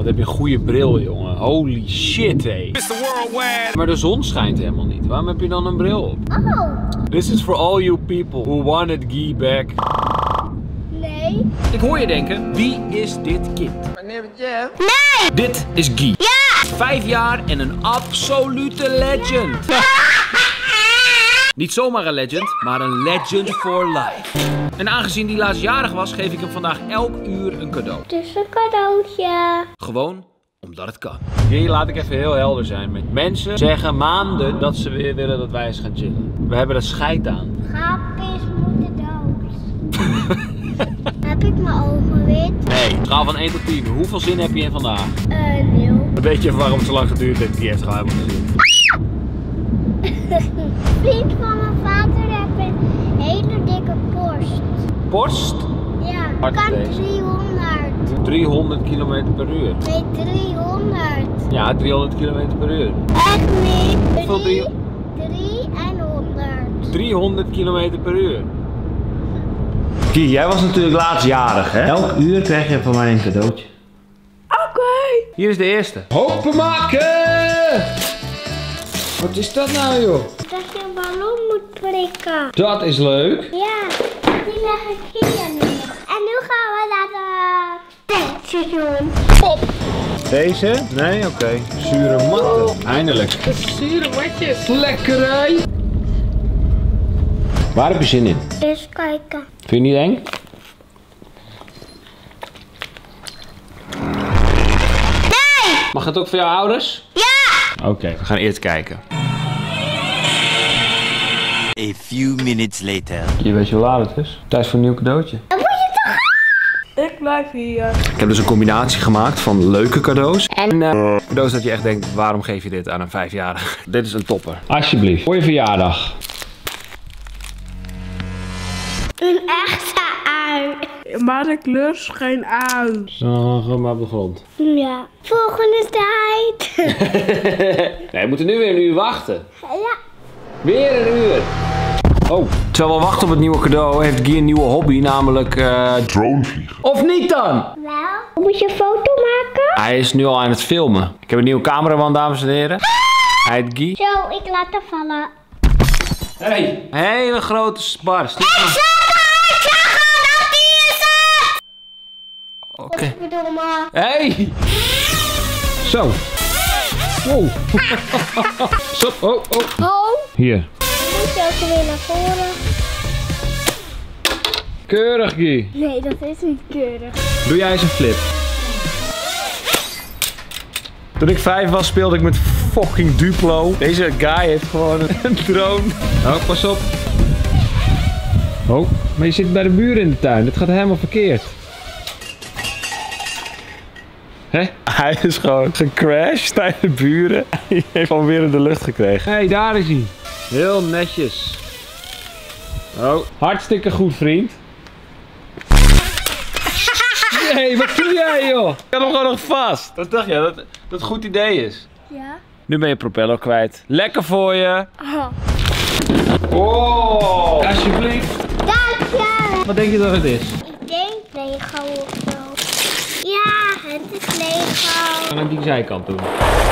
Wat heb je een goede bril, jongen. Holy shit, hé. Maar de zon schijnt helemaal niet. Waarom heb je dan een bril op? Oh. This is for all you people who wanted Guy back. Nee. Ik hoor je denken, wie is dit kind? Nee. Dit is Guy. Ja. 5 jaar en een absolute legend. Niet zomaar een legend, maar een legend for life. En aangezien die laatst jarig was, geef ik hem vandaag elk uur een cadeau. Het is een cadeautje. Gewoon omdat het kan. Hier laat ik even heel helder zijn. Met mensen zeggen maanden dat ze weer willen dat wij eens gaan chillen. We hebben er scheid aan. Schaapjes moeten dood. Heb ik mijn ogen wit? Nee, schaal van 1 tot 10. Hoeveel zin heb je in vandaag? 0. Weet je waarom het zo lang geduurd heeft? Die heeft gewoon helemaal gezien. Vriend van mijn vader heeft een hele dikke borst. Borst? Ja, Hard kan deze. 300. 300 km per uur. Nee, 300. Ja, 300 km per uur. Echt niet. Hoeveel 3 en 100. 300 km per uur. Guy, jij was natuurlijk laatst jarig, hè? Elk uur krijg je van mij een cadeautje. Oké. Hier is de eerste. Hopen maken! Wat is dat nou, joh? Dat je een ballon moet prikken. Dat is leuk. Ja, die leg ik hier neer. En nu gaan we naar de tankstation. Pop! Deze? Nee, oké. Zure matten. Eindelijk. Zure matjes. Lekkerij. Waar heb je zin in? Eens kijken. Vind je niet eng? Nee! Mag het ook voor jouw ouders? Ja! Oké, we gaan eerst kijken. A few minutes later. Je weet je hoe laat het is? Tijd voor een nieuw cadeautje. Dan moet je toch... Ik blijf hier. Ik heb dus een combinatie gemaakt van leuke cadeaus en cadeaus dat je echt denkt, waarom geef je dit aan een 5-jarige? Dit is een topper. Alsjeblieft, voor je verjaardag. Een echte ui. Maar de kleur schijnt uit. Dan gewoon maar op de grond. Ja. Volgende tijd. Nee, we moeten nu weer een uur wachten. Ja. Weer een uur. Oh. Terwijl we wachten op het nieuwe cadeau, heeft Guy een nieuwe hobby, namelijk dronevliegen. Of niet dan? Wel. Moet je een foto maken? Hij is nu al aan het filmen. Ik heb een nieuwe cameraman, dames en heren. Hij heet Guy. Zo, ik laat hem vallen. Hey. Hele grote barst. Oké. Verdomme. Hey! Zo. Wow. Zo. Oh, oh. Oh. Hier. Dan moet je ook weer naar voren. Keurig, Guy. Nee, dat is niet keurig. Doe jij eens een flip. Toen ik 5 was, speelde ik met fucking Duplo. Deze guy heeft gewoon een drone. Oh, pas op. Oh, maar je zit bij de buren in de tuin. Dit gaat helemaal verkeerd. Hè? Hij is gewoon gecrashed bij de buren. Hij heeft gewoon weer in de lucht gekregen. Hé, hey, daar is hij. Heel netjes. Oh, hartstikke goed, vriend. Nee, wat doe jij, joh? Ik had hem gewoon nog vast. Wat dacht je dat het een goed idee is? Ja. Nu ben je propeller kwijt. Lekker voor je. Oh. Oh, alsjeblieft. Dank je. Wat denk je dat het is? Ik denk Lego of zo. Ja, het is Lego. Gaan aan die zijkant doen.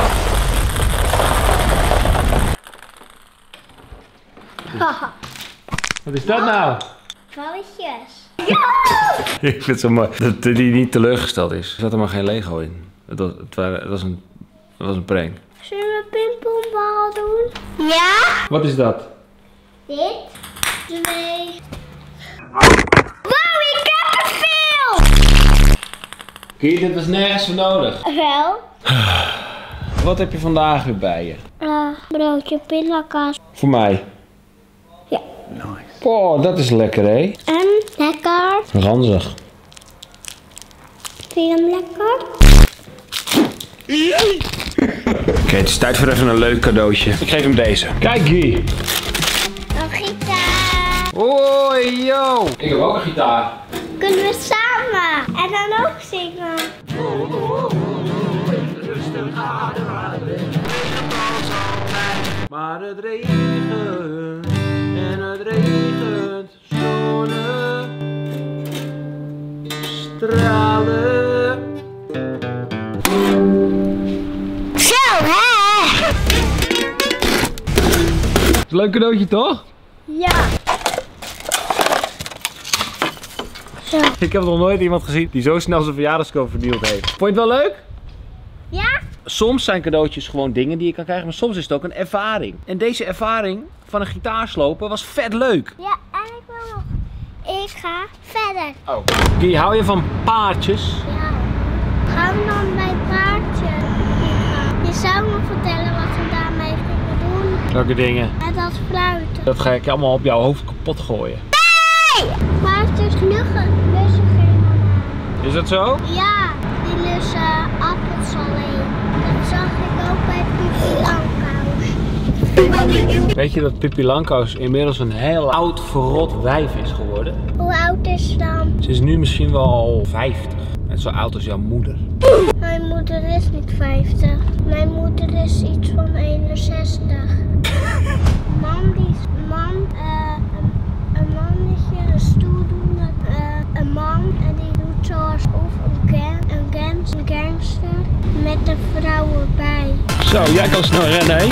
Wat is dat nou? Valletjes. Ik vind het zo mooi dat die niet teleurgesteld is. Er zat er maar geen Lego in. Het was een prank. Zullen we pingpongbal doen? Ja. Wat is dat? Dit. 2. Wow, ik heb er veel! Kiet, dit was nergens voor nodig. Wel. Wat heb je vandaag weer bij je? Broodje pindakaas. Voor mij. Ja. Oh, dat is lekker, hè? En lekker. Ranzig. Vind je hem lekker? Oké, het is tijd voor even een leuk cadeautje. Ik geef hem deze. Kijk, Guy. Een gitaar. Hoi, yo. Ik heb ook een gitaar. Kunnen we samen. En dan ook zingen. Maar het regent en het regent zonnestralen. Leuk cadeautje toch? Ja. Zo. Ik heb nog nooit iemand gezien die zo snel zijn verjaardagscadeau vernield heeft. Vond je het wel leuk? Ja? Soms zijn cadeautjes gewoon dingen die je kan krijgen, maar soms is het ook een ervaring. En deze ervaring van een gitaarslopen was vet leuk. Ja, en ik wil nog. Ik ga verder. Oh. Kie, hou je van paardjes? Ja. Gaan we dan bij het paardje? Je zou me vertellen wat we daarmee gingen doen. Welke dingen? Met dat fluiten. Dat ga ik allemaal op jouw hoofd kapot gooien. Nee! Paardjes lussen geen bananen. Is dat zo? Ja, die lussen appels alleen. Dat zag ik ook bij Pippi Langkous. Weet je dat Pippi Langkous inmiddels een heel oud verrot wijf is geworden? Hoe oud is ze dan? Ze is nu misschien wel 50. Net zo oud als jouw moeder. Mijn moeder is niet 50. Mijn moeder is iets van 61. Een mannetje, een stoeldoener, een man en die doet zoals of een gangster met een vrouw erbij. Zo, jij kan snel rennen, hè?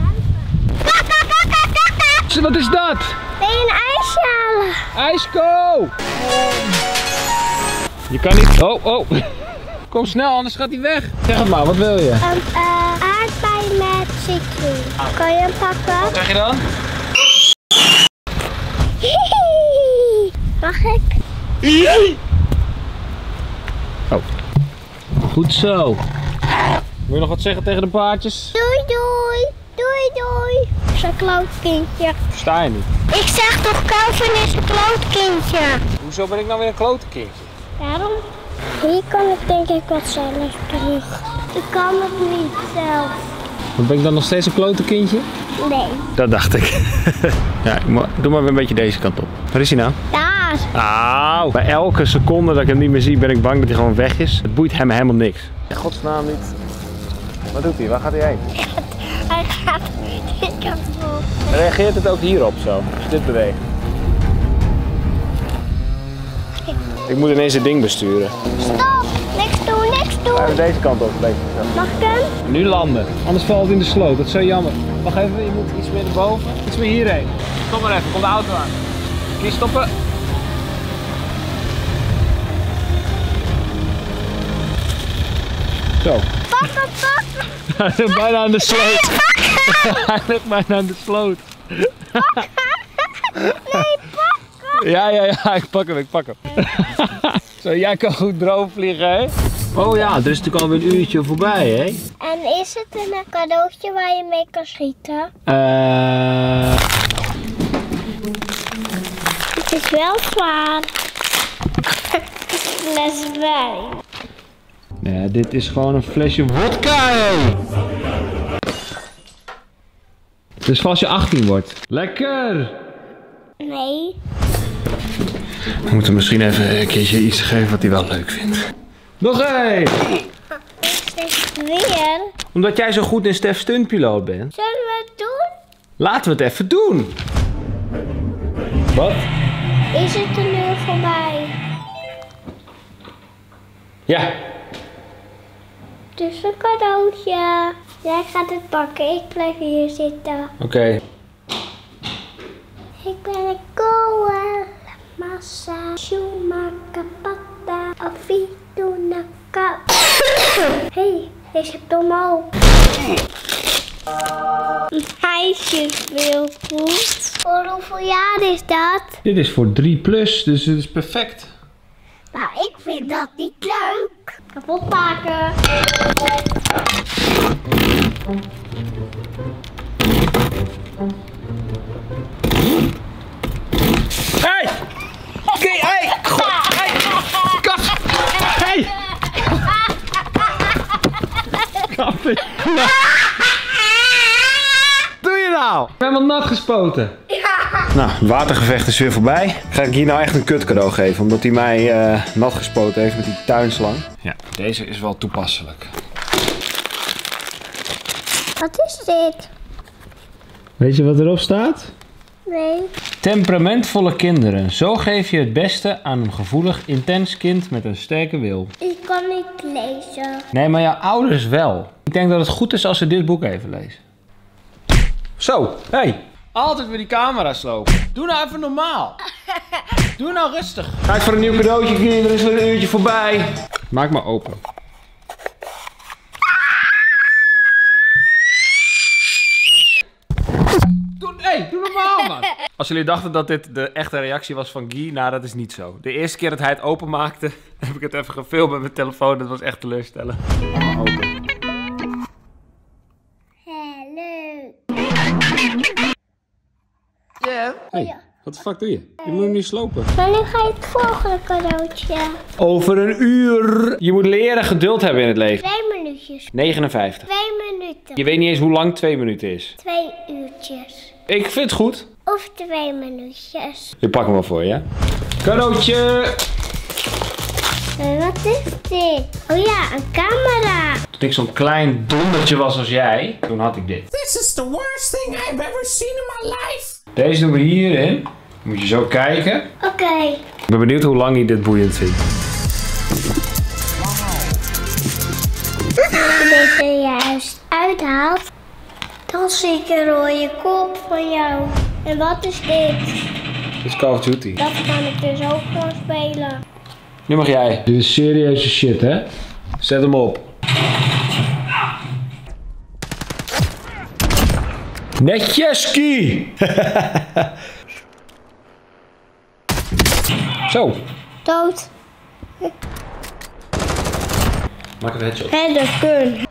Wat is dat? Wil je een ijsje halen? IJsko! Je kan niet... Oh. Kom snel, anders gaat hij weg. Zeg het maar, wat wil je? Een aardbei met citroen. Kan je hem pakken? Wat zeg je dan? Mag ik? Oh. Goed zo. Wil je nog wat zeggen tegen de paardjes? Doei doei. Doei doei. Zo'n klootkindje. Versta je niet. Ik zeg toch Calvin is een klootkindje. Hoezo ben ik nou weer een klote kindje? Daarom? Hier kan ik denk ik wat zelf terug. Ik kan het niet zelf. Dan ben ik dan nog steeds een klote kindje? Nee. Dat dacht ik. Ja, doe maar weer een beetje deze kant op. Waar is hij nou? Daar. Auw. Bij elke seconde dat ik hem niet meer zie ben ik bang dat hij gewoon weg is. Het boeit hem helemaal niks. In godsnaam niet. Wat doet hij? Waar gaat hij heen? Hij gaat dit kant op. Reageert het ook hierop zo, als je dit beweegt? Ik moet ineens het ding besturen. Stop. Niks doen, niks doen. Even deze kant op. Deze kant. Mag ik hem? Nu landen, anders valt het in de sloot. Dat is zo jammer. Wacht even, je moet iets meer naar boven. Iets meer hierheen. Stop maar even, komt de auto aan. Kies stoppen. Zo. Pak hem, pak hem. Hij ligt bijna aan de sloot. Hij ligt bijna aan de sloot. Nee, pak hem. Ja, ik pak hem. Zo, jij kan goed droom vliegen, hè? Oh ja, er is natuurlijk alweer een uurtje voorbij, hè? En is het een cadeautje waar je mee kan schieten? Het is wel zwaar. Fles wijn. Nee, dit is gewoon een flesje vodka, joh. Dus als je 18 wordt. Lekker! Nee. We moeten misschien even een keertje iets geven wat hij wel leuk vindt. Nog één! Is het weer? Omdat jij zo goed in Stef stuntpiloot bent. Zullen we het doen? Laten we het even doen. Wat? Is het een uur voorbij? Ja. Dus een cadeautje. Jij gaat het pakken, ik blijf hier zitten. Oké. Ik ben een koe, massa, schumacher, pata, afito, naka. Hey, is het omhoog? Meisjespeelgoed. Voor hoeveel jaar is dat? Dit is voor 3+, dus het is perfect. Nou, ik vind dat niet leuk. Kapot maken. Hey! Oké, hey! God, hey! Kap! Hey! Kap! Doe je nou? Ik ben helemaal nat gespoten. Nou, het watergevecht is weer voorbij. Ga ik hier nou echt een kut cadeau geven, omdat hij mij nat gespoten heeft met die tuinslang. Ja, deze is wel toepasselijk. Wat is dit? Weet je wat erop staat? Nee. Temperamentvolle kinderen. Zo geef je het beste aan een gevoelig, intens kind met een sterke wil. Ik kan niet lezen. Nee, maar jouw ouders wel. Ik denk dat het goed is als ze dit boek even lezen. Zo, hey. Altijd weer die camera slopen. Doe nou even normaal. Doe nou rustig. Tijd voor een nieuw cadeautje, Guy. Er is weer een uurtje voorbij. Maak maar open. Doe normaal, man. Als jullie dachten dat dit de echte reactie was van Guy, nou, dat is niet zo. De eerste keer dat hij het openmaakte, heb ik het even gefilmd met mijn telefoon. Dat was echt teleurstellend. Maar open. Hey, wat de fuck doe je? Je moet hem niet slopen. Wanneer ga je het volgende cadeautje? Over een uur. Je moet leren geduld hebben in het leven. 2 minuutjes. 59. 2 minuten. Je weet niet eens hoe lang 2 minuten is. 2 uurtjes. Ik vind het goed. Of 2 minuutjes. Ik pak hem wel voor je. Cadeautje. Wat is dit? Oh ja, een camera. Toen ik zo'n klein dondertje was als jij, toen had ik dit. This is the worst thing I've ever seen in my life. Deze doen we hierin. Moet je zo kijken. Oké. Ik ben benieuwd hoe lang hij dit boeiend vindt. Als je deze juist uithaalt, dan zie ik een rode kop van jou. En wat is dit? Dit is Call of Duty. Dat kan ik dus ook gewoon spelen. Nu mag jij. Dit is serieuze shit, hè? Zet hem op. Netjes, Guy! Zo. Dood. Maak een headshot. En de kun.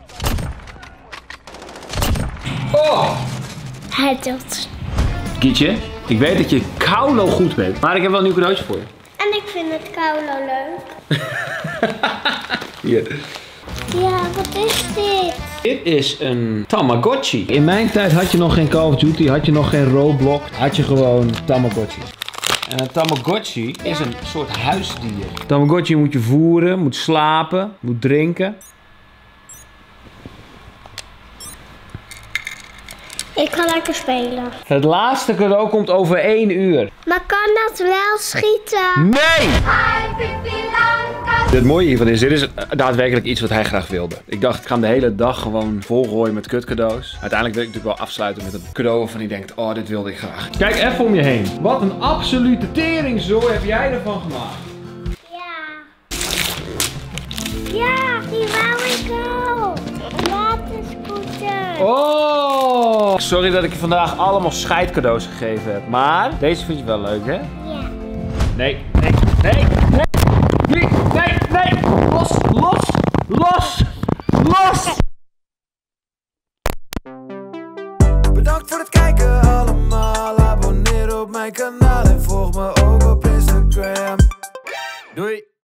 Oh! Het. Gietje, ik weet dat je koulo goed bent, maar ik heb wel een nieuw cadeautje voor je. En ik vind het koulo leuk. Hier. Ja, wat is dit? Dit is een Tamagotchi. In mijn tijd had je nog geen Call of Duty, had je nog geen Roblox, had je gewoon Tamagotchi. En een Tamagotchi is een soort huisdier. Tamagotchi moet je voeren, moet slapen, moet drinken. Ik ga lekker spelen. Het laatste cadeau komt over 1 uur. Maar kan dat wel schieten? Nee! Het mooie hiervan is, dit is daadwerkelijk iets wat hij graag wilde. Ik dacht, ik ga hem de hele dag gewoon volgooien met kutcadeaus. Uiteindelijk wil ik natuurlijk wel afsluiten met een cadeau waarvan hij denkt, oh, dit wilde ik graag. Kijk even om je heen. Wat een absolute teringzooi heb jij ervan gemaakt. Ja. Ja, die wou ik ook. Waterscooter. Oh! Sorry dat ik je vandaag allemaal scheidcadeaus gegeven heb. Maar deze vind je wel leuk, hè? Ja. Nee, nee, nee, nee. Nee, nee, nee. Los, los, los, los. Bedankt voor het kijken allemaal. Abonneer op mijn kanaal en volg me ook op Instagram. Doei.